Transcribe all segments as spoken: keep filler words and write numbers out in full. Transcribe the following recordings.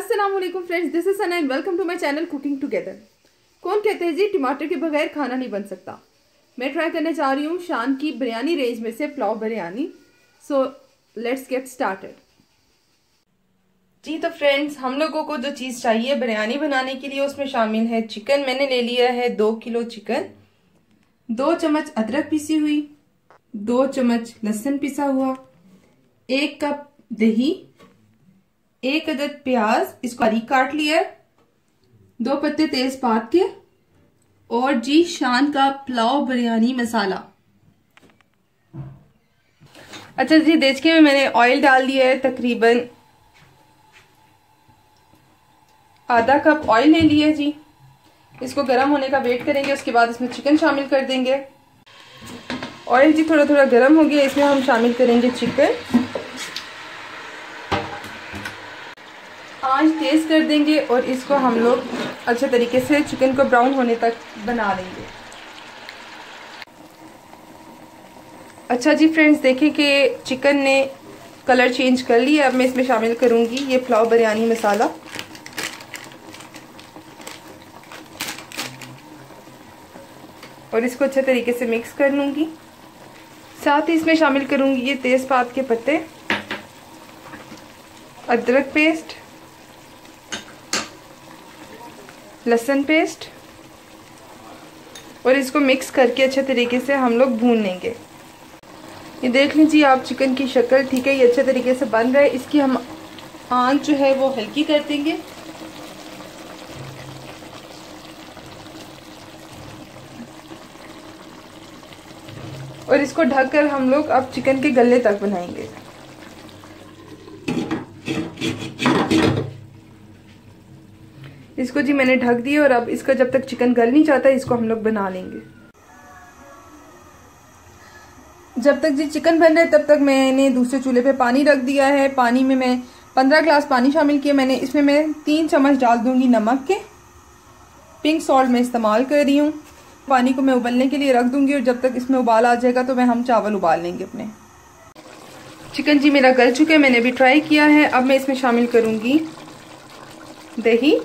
अस्सलामुअलैकुम friends, this is Sana and welcome to my channel cooking together. कौन कहते हैं जी टमाटर के बगैर खाना नहीं बन सकता। मैं ट्राई करने जा रही हूँ शान की बिरयानी रेंज में से pulao biryani. So let's get started. जी तो फ्रेंड्स, हम लोगों को जो चीज़ चाहिए बिरयानी बनाने के लिए उसमें शामिल है चिकन। मैंने ले लिया है दो किलो चिकन, दो चम्मच अदरक पीसी हुई, दो चम्मच लहसुन पिसा हुआ, एक कप दही, एक अदद प्याज इसको बारीक काट लिया, दो पत्ते तेजपात के, और जी शान का पुलाव बिरयानी मसाला। अच्छा जी, देचके में मैंने ऑयल डाल दिया है, तकरीबन आधा कप ऑयल ले लिया जी। इसको गर्म होने का वेट करेंगे, उसके बाद इसमें चिकन शामिल कर देंगे। ऑयल जी थोड़ा थोड़ा गर्म हो गया, इसमें हम शामिल करेंगे चिकन। आंच तेज कर देंगे और इसको हम लोग अच्छे तरीके से चिकन को ब्राउन होने तक बना लेंगे। अच्छा जी फ्रेंड्स, देखें कि चिकन ने कलर चेंज कर लिया। अब मैं इसमें शामिल करूंगी ये पुलाव बिरयानी मसाला। और इसको अच्छे तरीके से मिक्स कर लूंगी। साथ ही इसमें शामिल करूंगी ये तेजपात के पत्ते, अदरक पेस्ट, लहसुन पेस्ट, और इसको मिक्स करके अच्छे तरीके से हम लोग भून लेंगे। ये देख लीजिए आप चिकन की शक्ल, ठीक है, ये अच्छे तरीके से बन रहा है। इसकी हम आंच जो है वो हल्की कर देंगे। और इसको ढककर हम लोग अब चिकन के गलने तक बनाएंगे। इसको जी मैंने ढक दिया और अब इसका जब तक चिकन गल नहीं जाता इसको हम लोग बना लेंगे। जब तक जी चिकन बन रहा है तब तक मैंने दूसरे चूल्हे पे पानी रख दिया है। पानी में मैं पंद्रह ग्लास पानी शामिल किया मैंने। इसमें मैं तीन चम्मच डाल दूंगी नमक के। पिंक सॉल्ट मैं इस्तेमाल कर रही हूँ। पानी को मैं उबलने के लिए रख दूंगी और जब तक इसमें उबाल आ जाएगा तो मैं हम चावल उबाल लेंगे अपने। चिकन जी मेरा गल चुका है, मैंने भी ट्राई किया है। अब मैं इसमें शामिल करूंगी दही।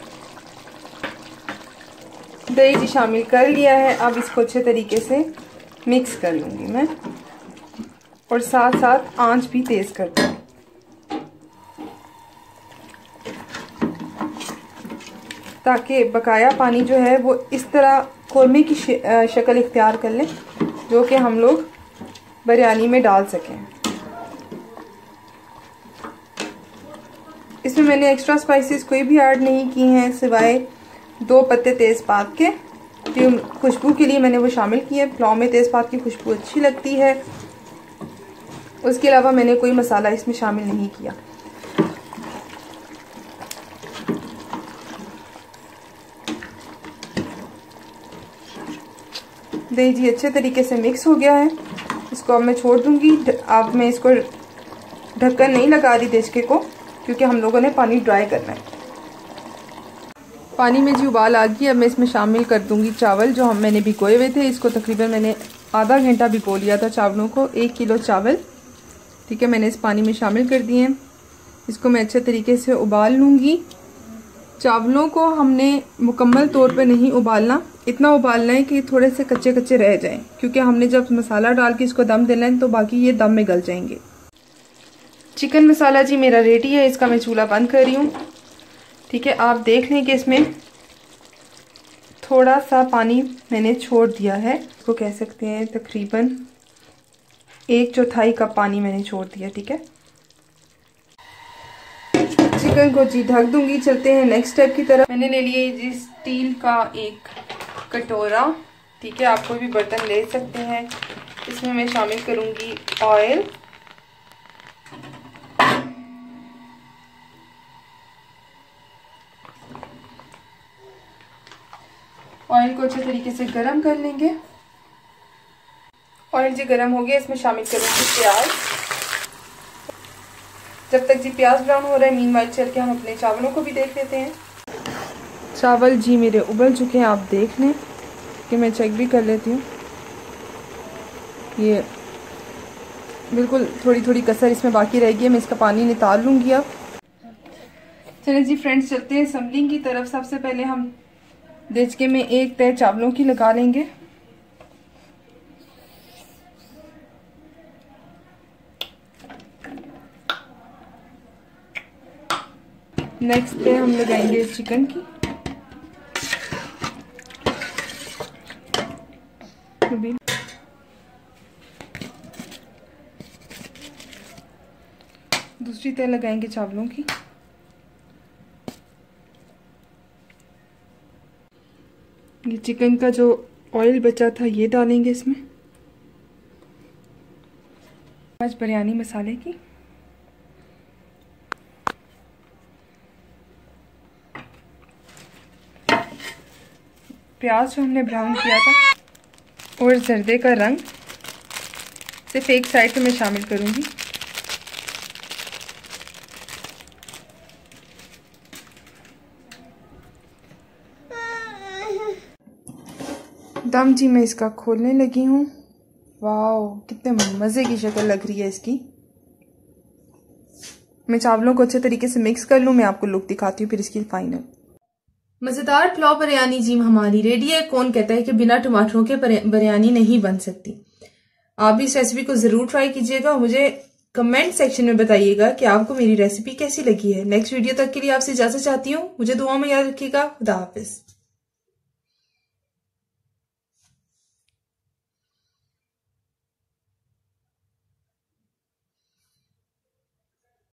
दही जी शामिल कर लिया है। अब इसको अच्छे तरीके से मिक्स कर लूंगी मैं, और साथ साथ आंच भी तेज कर दूंगी ताकि बकाया पानी जो है वो इस तरह कोरमे की शक्ल इख्तियार कर ले, जो कि हम लोग बिरयानी में डाल सकें। इसमें मैंने एक्स्ट्रा स्पाइसेस कोई भी ऐड नहीं की हैं सिवाय दो पत्ते तेजपात के। खुशबू के लिए मैंने वो शामिल किए। पुलाव में तेजपात की खुशबू अच्छी लगती है। उसके अलावा मैंने कोई मसाला इसमें शामिल नहीं किया। दही जी अच्छे तरीके से मिक्स हो गया है। इसको अब मैं छोड़ दूंगी। अब मैं इसको ढक्कन नहीं लगा रही देचके को, क्योंकि हम लोगों ने पानी ड्राई करना है। पानी में जी उबाल आ गई। अब मैं इसमें शामिल कर दूंगी चावल जो हम मैंने भिगोए हुए थे। इसको तकरीबन मैंने आधा घंटा भिगो लिया था चावलों को। एक किलो चावल, ठीक है, मैंने इस पानी में शामिल कर दिए। इसको मैं अच्छे तरीके से उबाल लूँगी। चावलों को हमने मुकम्मल तौर पे नहीं उबालना, इतना उबालना है कि थोड़े से कच्चे कच्चे रह जाएं, क्योंकि हमने जब मसाला डाल के इसको दम देना है तो बाकी ये दम में गल जाएंगे। चिकन मसाला जी मेरा रेडी है। इसका मैं चूल्हा बंद कर रही हूँ, ठीक है। आप देख लें कि इसमें थोड़ा सा पानी मैंने छोड़ दिया है। इसको कह सकते हैं तकरीबन एक चौथाई कप पानी मैंने छोड़ दिया, ठीक है। चिकन को जी ढक दूंगी। चलते हैं नेक्स्ट स्टेप की तरफ। मैंने ले लिया जी स्टील का एक कटोरा, ठीक है, आप कोई भी बर्तन ले सकते हैं। इसमें मैं शामिल करूंगी ऑयल। ऑयल को अच्छे तरीके से गरम कर लेंगे। ऑयल जी गरम हो गया, इसमें शामिल करूंगी प्याज। जब तक जी प्याज ब्राउन हो रहा है मीनवाइल चल के हम अपने चावलों को भी देख लेते हैं। चावल जी मेरे उबल चुके हैं, आप देख लें कि मैं चेक भी कर लेती हूँ। ये बिल्कुल थोड़ी थोड़ी कसर इसमें बाकी रहेगी, मैं इसका पानी निकाल लूँगी। अब चलिए जी फ्रेंड्स, चलते हैं असम्बलिंग की तरफ। सबसे पहले हम देचके में एक तय चावलों की लगा लेंगे। नेक्स्ट पे हम लगाएंगे चिकन की। दूसरी तय लगाएंगे चावलों की। ये चिकन का जो ऑयल बचा था ये डालेंगे इसमें। आज बिरयानी मसाले की। प्याज जो हमने ब्राउन किया था और जर्दे का रंग सिर्फ एक साइड पे मैं शामिल करूंगी। दम जी मैं इसका खोलने लगी हूँ। वाओ, कितने मज़े की शक्ल लग रही है इसकी। मैं चावलों को अच्छे तरीके से मिक्स कर लूँ, मैं आपको लुक दिखाती हूँ फिर इसकी फाइनल। मज़ेदार पुलाव बिरयानी जी हमारी रेडी है। कौन कहता है कि बिना टमाटरों के बिरयानी नहीं बन सकती। आप भी इस रेसिपी को ज़रूर ट्राई कीजिएगा और मुझे कमेंट सेक्शन में बताइएगा कि आपको मेरी रेसिपी कैसी लगी है। नेक्स्ट वीडियो तक के लिए आपसे इजाज़त चाहती हूँ। मुझे दुआ में याद रखिएगा। खुदा हाफिज़।